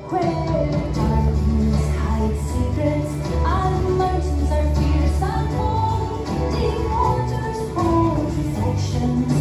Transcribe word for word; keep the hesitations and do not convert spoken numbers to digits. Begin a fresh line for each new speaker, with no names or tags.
where darkness hides secrets and mountains are fierce and bold. Deep waters hold reflections